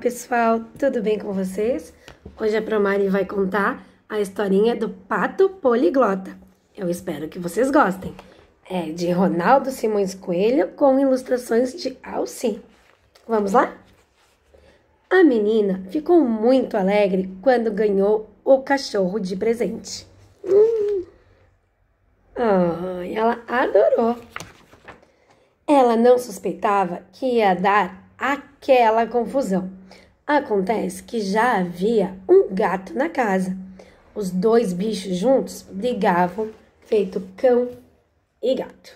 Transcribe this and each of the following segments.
pessoal, tudo bem com vocês? Hoje a Promari vai contar a historinha do Pato Poliglota. Eu espero que vocês gostem. É de Ronaldo Simões Coelho com ilustrações de Alci. Vamos lá? A menina ficou muito alegre quando ganhou o cachorro de presente. Ela adorou. Ela não suspeitava que ia dar aquela confusão. Acontece que já havia um gato na casa. Os dois bichos juntos brigavam, feito cão e gato.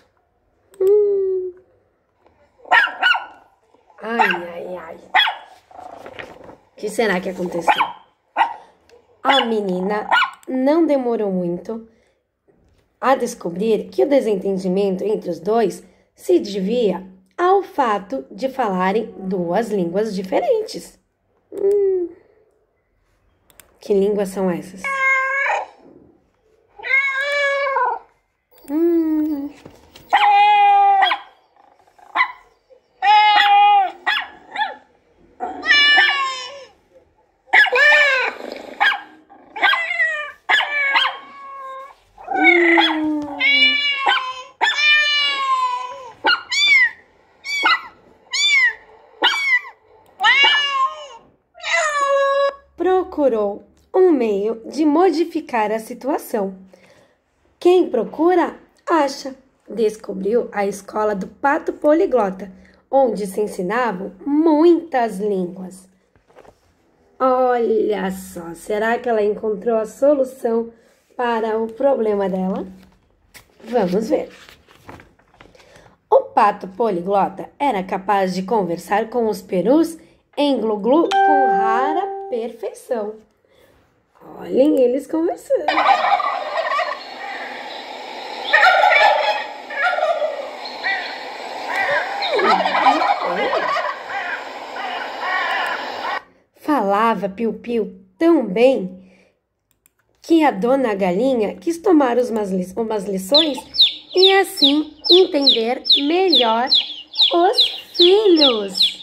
Ai. O que será que aconteceu? A menina não demorou muito a descobrir que o desentendimento entre os dois se devia ao fato de falarem duas línguas diferentes. Que línguas são essas? Procurou um meio de modificar a situação. Quem procura, acha. Descobriu a escola do Pato Poliglota, onde se ensinavam muitas línguas. Olha só, será que ela encontrou a solução para o problema dela? Vamos ver. O Pato Poliglota era capaz de conversar com os perus em glu-glu com rara perfeição. Olhem eles conversando. Falava piu-piu tão bem que a dona galinha quis tomar umas lições e assim entender melhor os filhos.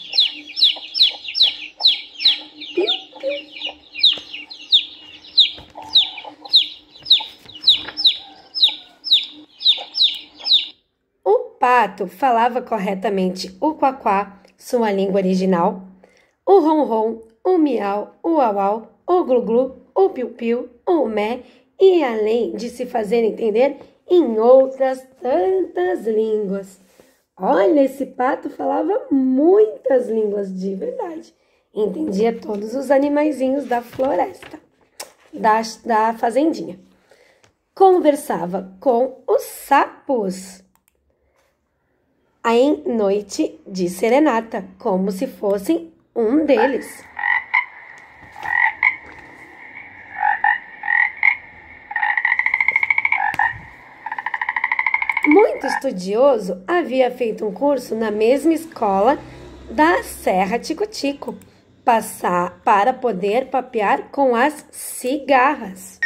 O pato falava corretamente o quaquá, sua língua original, o ronron, o miau, o uau, o glu-glu, o piu-piu, o mé, e além de se fazer entender em outras tantas línguas. Olha, esse pato falava muitas línguas de verdade. Entendia todos os animaizinhos da floresta, da fazendinha. Conversava com os sapos em noite de serenata, como se fossem um deles. Muito estudioso, havia feito um curso na mesma escola da Serra Tico-Tico, para poder papear com as cigarras.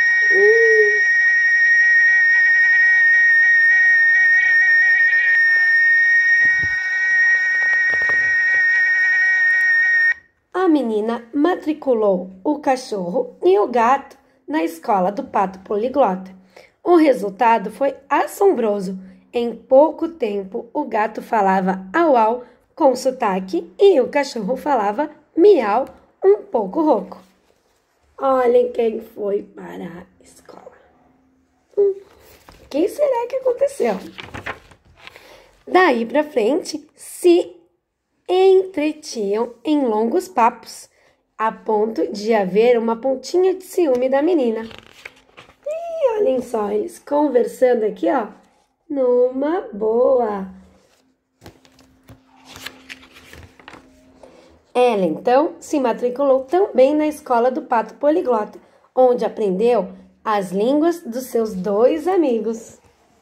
A menina matriculou o cachorro e o gato na escola do Pato Poliglota. O resultado foi assombroso. Em pouco tempo, o gato falava au-au com sotaque e o cachorro falava miau um pouco rouco. Olhem quem foi para a escola. Quem será que aconteceu? Daí para frente, se entretinham em longos papos, a ponto de haver uma pontinha de ciúme da menina. E olhem só, eles conversando aqui, ó, numa boa. Ela, então, se matriculou também na escola do Pato Poliglota, onde aprendeu as línguas dos seus dois amigos.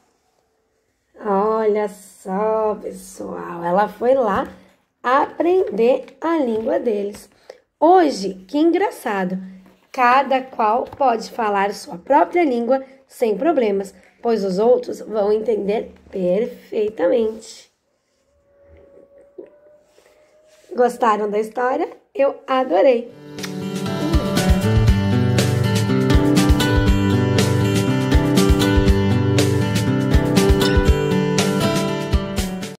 Olha só, pessoal, ela foi lá aprender a língua deles. Hoje, que engraçado, cada qual pode falar sua própria língua sem problemas, pois os outros vão entender perfeitamente. Gostaram da história? Eu adorei!